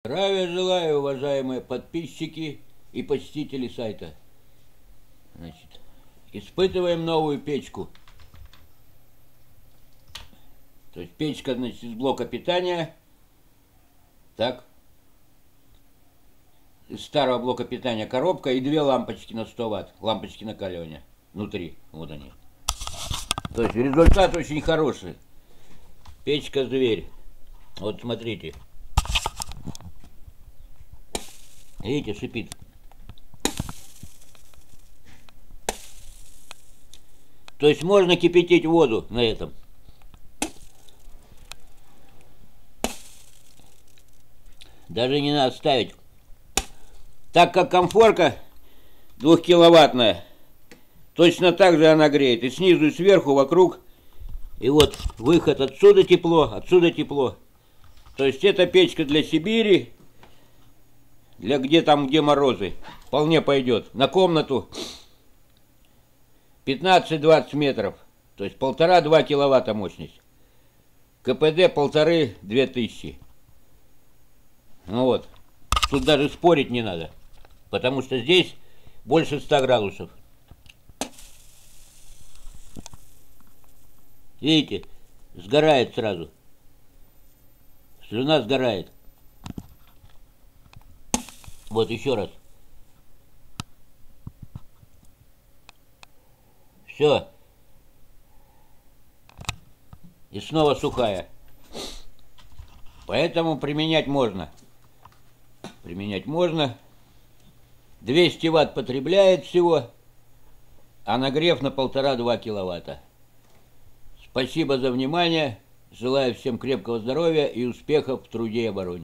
Здравия желаю, уважаемые подписчики и посетители сайта. Значит, испытываем новую печку. То есть печка, значит, из блока питания. Так. Из старого блока питания коробка и две лампочки на 100 Вт. Лампочки накаливания. Внутри. Вот они. То есть результат очень хороший. Печка зверь. Вот смотрите. Видите, шипит. То есть можно кипятить воду на этом. Даже не надо ставить. Так как комфорка 2-киловаттная, точно так же она греет. И снизу, и сверху, вокруг. И вот выход отсюда тепло, отсюда тепло. То есть эта печка для Сибири, для где морозы. Вполне пойдет. На комнату 15-20 метров. То есть 1,5-2 киловатта мощность. КПД 1500-2000. Ну вот. Тут даже спорить не надо. Потому что здесь больше 100 градусов. Видите? Сгорает сразу. Слюна сгорает. Вот еще раз. Все. И снова сухая. Поэтому применять можно. Применять можно. 200 Вт потребляет всего, а нагрев на 1,5-2 киловатта. Спасибо за внимание. Желаю всем крепкого здоровья и успехов в труде и обороне.